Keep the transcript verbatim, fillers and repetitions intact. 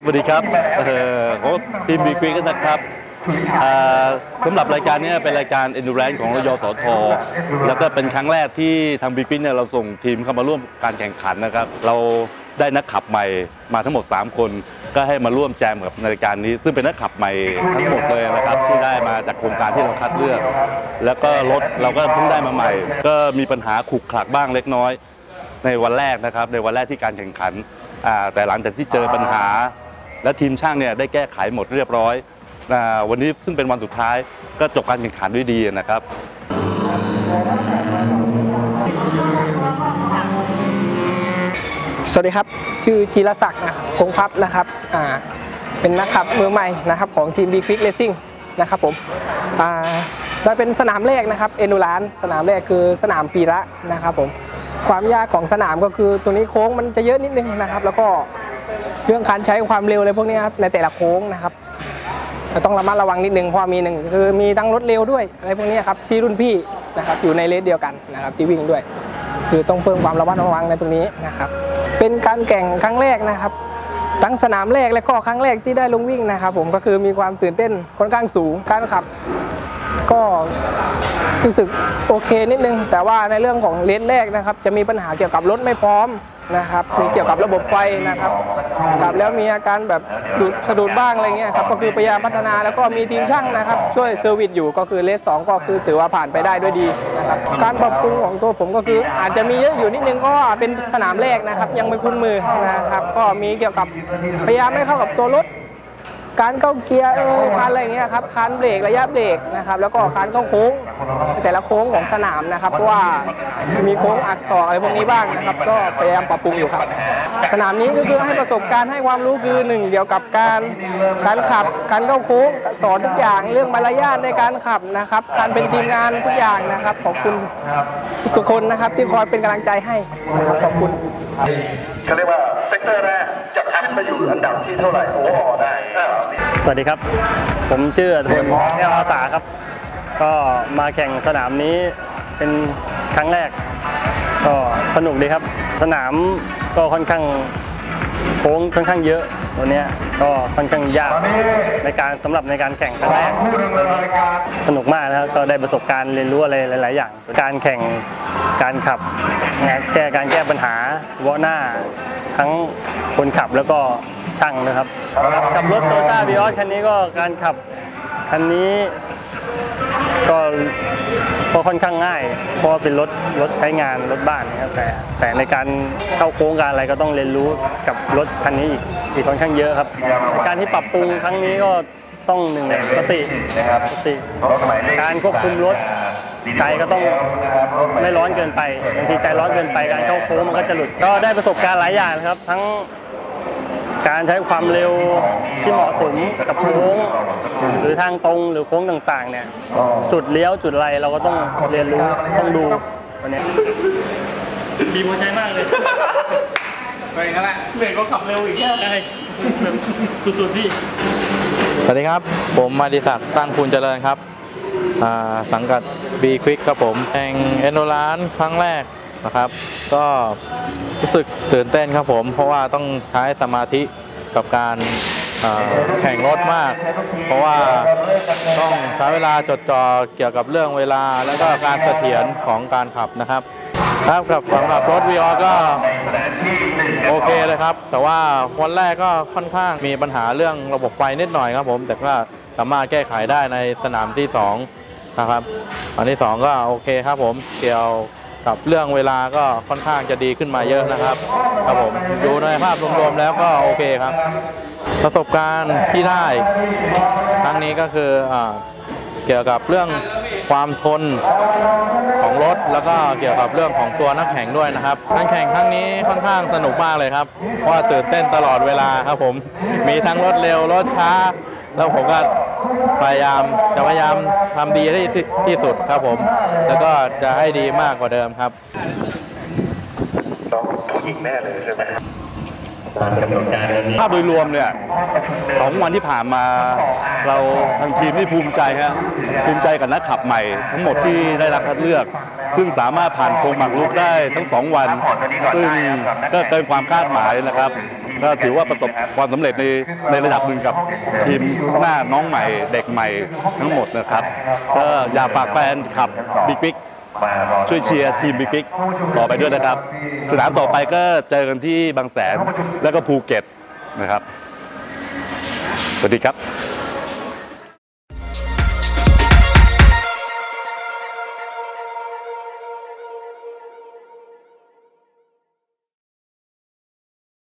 สวัสดีครับโค้ชทีมบีควิกนะครับสำหรับรายการนี้เป็นรายการ Endurance ของรยสทแล้วก็เป็นครั้งแรกที่ทางบีควิกเนี่ยเราส่งทีมเข้ามาร่วมการแข่งขันนะครับเราได้นักขับใหม่มาทั้งหมดสามคนก็ให้มาร่วมแจมกับรายการนี้ซึ่งเป็นนักขับใหม่ทั้งหมดเลยนะครับที่ได้มาจากโครงการที่เราคัดเลือกแล้วก็รถเราก็เพิ่งได้มาใหม่ก็มีปัญหาขรุขระบ้างเล็กน้อยในวันแรกนะครับในวันแรกที่การแข่งขันแต่หลังจากที่เจอปัญหาและทีมช่างเนี่ยได้แก้ไขหมดเรียบร้อยวันนี้ซึ่งเป็นวันสุดท้ายก็จบการแข่งขันด้วยดีนะครับสวัสดีครับชื่อจิรศักดิ์คงพับนะครับอ่าเป็นนักขับมือใหม่นะครับของทีม บีควิก Racing นะครับผมอ่าได้เป็นสนามแรกนะครับเอนดูรานสนามแรกคือสนามปีระนะครับผมความยากของสนามก็คือตัวนี้โค้งมันจะเยอะนิดนึงนะครับแล้วก็เรื่องการใช้ความเร็วอะไรพวกนี้ครับในแต่ละโค้งนะครับต้องระมัดระวังนิดนึงเพราะมีหนึ่งคือมีทั้งรถเร็วด้วยอะไรพวกนี้ครับที่รุ่นพี่นะครับอยู่ในเลสเดียวกันนะครับที่วิ่งด้วยคือต้องเพิ่มความระมัดระวังในตรงนี้นะครับเป็นการแข่งครั้งแรกนะครับทั้งสนามแรกและก็ครั้งแรกที่ได้ลงวิ่งนะครับผมก็คือมีความตื่นเต้นค่อนข้างสูงการขับก็รู้สึกโอเคนิดนึงแต่ว่าในเรื่องของเลนแรกนะครับจะมีปัญหาเกี่ยวกับรถไม่พร้อมนะครับมีเกี่ยวกับระบบไฟนะครับกับแล้วมีอาการแบบดูดสะดุดบ้างอะไรเงี้ยครับก็คือพยายามพัฒนาแล้วก็มีทีมช่างนะครับช่วยเซอร์วิสอยู่ก็คือเลสสองก็คือถือว่าผ่านไปได้ด้วยดีนะครับการปรับปรุงของตัวผมก็คืออาจจะมีเยอะอยู่นิดนึงก็เป็นสนามแรกนะครับยังไม่คุ้นมือนะครับก็มีเกี่ยวกับพยายามไม่เข้ากับตัวรถการเข้าเกียร์เออคันอะไรอย่างเงี้ยครับคันเบรกระยะเบรกนะครับแล้วก็คันเข้าโค้งแต่ละโค้งของสนามนะครับเพราะว่ามีโค้งอักษรอะไรพวกนี้บ้างนะครับก็พยายามปรับปรุงอยู่ครับสนามนี้ก็คือให้ประสบการณ์ให้ความรู้คือหนึ่งเกี่ยวกับการการขับการเข้าโค้งสอนทุกอย่างเรื่องมารยาทในการขับนะครับการเป็นทีมงานทุกอย่างนะครับขอบคุณทุกคนนะครับที่คอยเป็นกำลังใจให้นะครับขอบคุณเขาเรียกว่าเซกเตอร์แรกจะพันไปอยู่อันดับที่เท่าไหร่โอ้โหได้สวัสดีครับผมชื่ออัธพลแก้วอาสาครับก็มาแข่งสนามนี้เป็นครั้งแรกก็สนุกดีครับสนามก็ค่อนข้างโค้งค่อนข้างเยอะตัวเนี้ยก็ค่อนข้างยากในการสำหรับในการแข่งครั้งแรกสนุกมากนะครับก็ได้ประสบการณ์เรียนรู้อะไรหลายๆอย่างการแข่งการขับแก้การแก้ปัญหาเฉพาะหน้าทั้งคนขับแล้วก็ช่างนะครับกับรถโตโยต้าวีออสคันนี้ก็การขับคันนี้ก็ก็ค่อนข้างง่ายเพราะเป็นรถรถใช้งานรถบ้านนะครับแต่แต่ในการเข้าโค้งการอะไรก็ต้องเรียนรู้กับรถคันนี้อีกอีกค่อนข้างเยอะครับการที่ปรับปรุงครั้งนี้ก็ต้องหนึ่งสติสติการควบคุมรถใจก็ต้องไม่ร้อนเกินไปบางทีใจร้อนเกินไปการเข้าโค้งมันก็จะหลุดก็ได้ประสบการณ์หลายอย่างครับทั้งการใช้ความเร็วที่เหมาะสมกับโค้งหรือทางตรงหรือโค้งต่างๆเนี่ยจุดเลี้ยวจุดอะไรเราก็ต้องเรียนรู้ต้องดูวันนี้ดีหัวใจมากเลยไปกันแหละเหนื่อยก็ขับเร็วอีกใช่สุดๆพี่สวัสดีครับผมมาดิศักดิ์ตั้งคุณเจริญครับสังกัด บีควิกครับผมแข่งเอนโดรานครั้งแรกนะครับก็รู้สึกตื่นเต้นครับผมเพราะว่าต้องใช้สมาธิกับการแข่งรถมากเพราะว่าต้องใช้เวลาจดจ่อเกี่ยวกับเรื่องเวลาแล้วก็การเสถียรของการขับนะครับครับกับสำหรับรถวีออก็โอเคเลยครับแต่ว่าวันแรกก็ค่อนข้างมีปัญหาเรื่องระบบไฟนิดหน่อยครับผมแต่ก็สามารถแก้ไขได้ในสนามที่สองนะครับอันที่สองก็โอเคครับผมเกี่ยวกับเรื่องเวลาก็ค่อนข้างจะดีขึ้นมาเยอะนะครับครับผมดูในภาพรวมๆแล้วก็โอเคครับประสบการณ์ที่ได้ครั้งนี้ก็คือเกี่ยวกับเรื่องความทนของรถแล้วก็เกี่ยวกับเรื่องของตัวนักแข่งด้วยนะครับการแข่งครั้งนี้ค่อนข้างสนุกมากเลยครับเพราะว่าตื่นเต้นตลอดเวลาครับผมมีทั้งรถเร็วรถช้าแล้วผมก็พยายามจะพยายามทำดีให้ที่สุดครับผมแล้วก็จะให้ดีมากกว่าเดิมครับต้องผู้หญิงแน่เลยใช่ไหมภาพโดยรวมเนี่ยสองวันที่ผ่านมาเราทางทีมที่ภูมิใจฮะภูมิใจกับนักขับใหม่ทั้งหมดที่ได้รับคัดเลือกซึ่งสามารถผ่านโค้งหมากรุกได้ทั้งสองวันซึ่งก็เกินความคาดหมายนะครับก็ถือว่าประสบความสำเร็จในในระดับหนึ่งกับทีมหน้าน้องใหม่เด็กใหม่ทั้งหมดนะครับก็อยากฝากแฟนคลับบิ๊กบิ๊กช่วยเชียร์ทีมบิ๊กบิ๊กต่อไปด้วยนะครับสนามต่อไปก็เจอกันที่บางแสนแล้วก็ภูเก็ตนะครับสวัสดีครับ